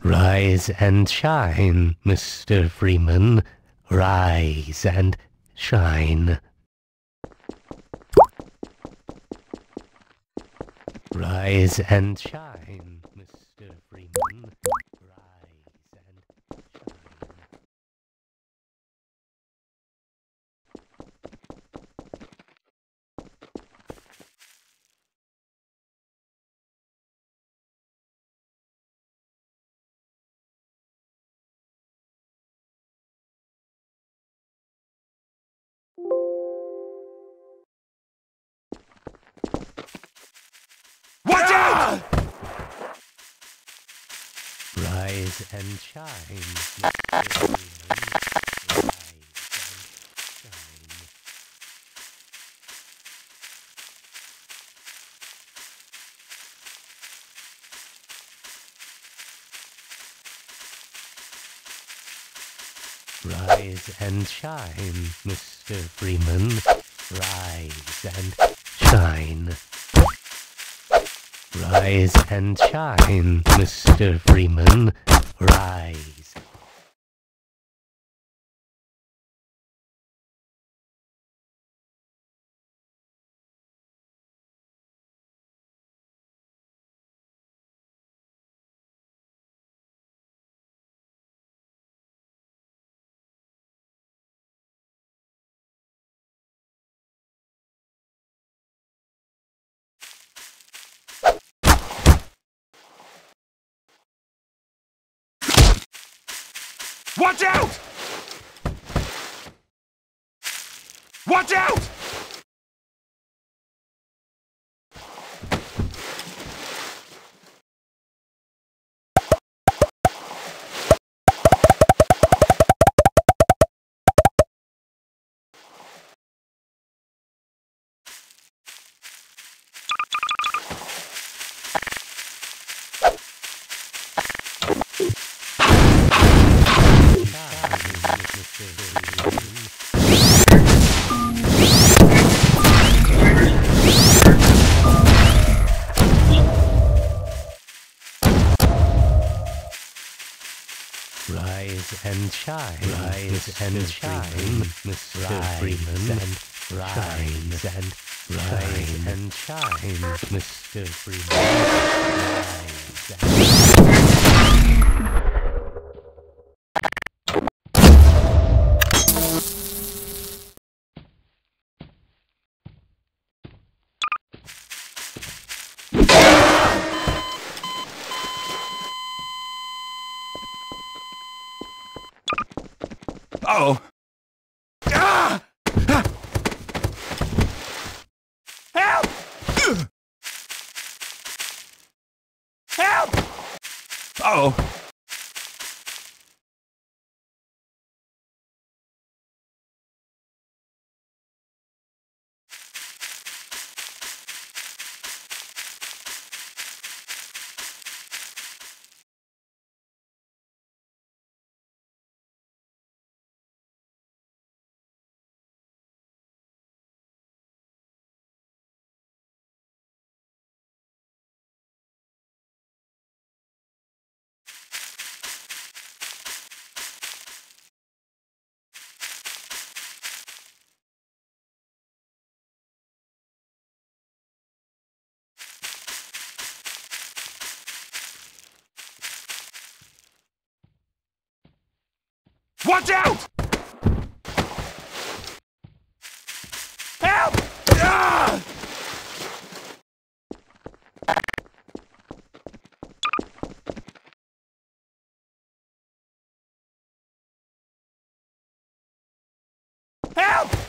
Rise and shine, Mr. Freeman. Rise and shine. Rise and shine, Mr. Freeman. Rise and shine. Watch out! Rise and shine, Mr. Freeman. Rise and shine. Rise and shine, Mr. Freeman. Rise and shine. Rise and shine, Mr. Freeman. Rise. Watch out! Watch out! Rise and shine, rise and shine, Mr. Freeman. Rise and rise and shine, Mr. Freeman. Rise and Uh-oh. Ah! Help! Help! Uh-oh. Watch out! Help! Ah! Help!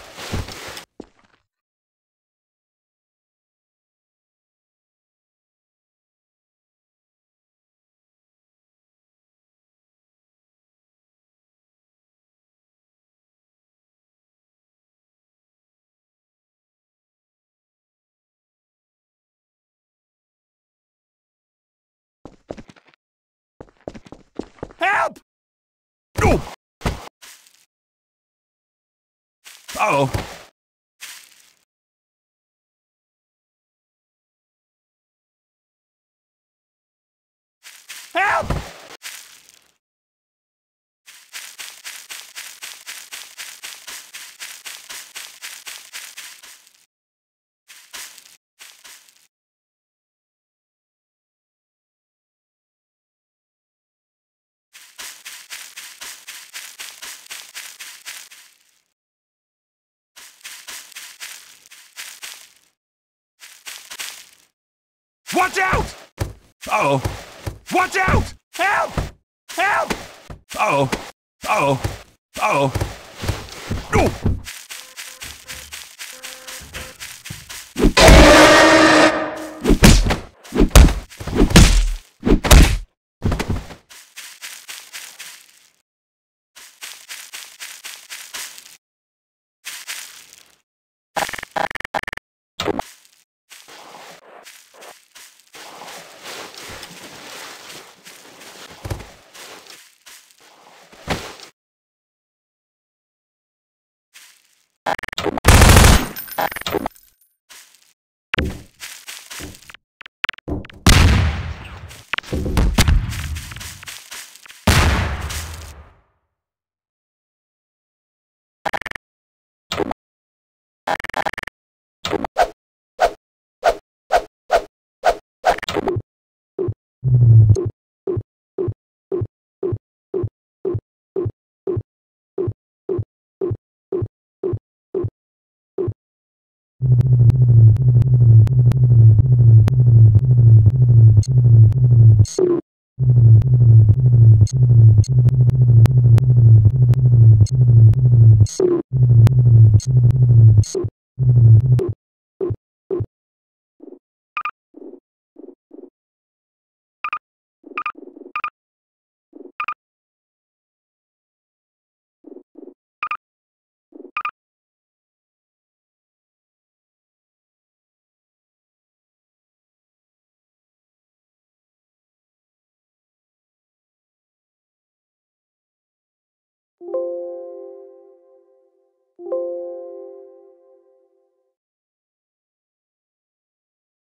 Help! Oh! Uh-oh. Help! Watch out! Uh-oh. Watch out! Help! Help! Uh-oh. Uh-oh. Uh-oh. No!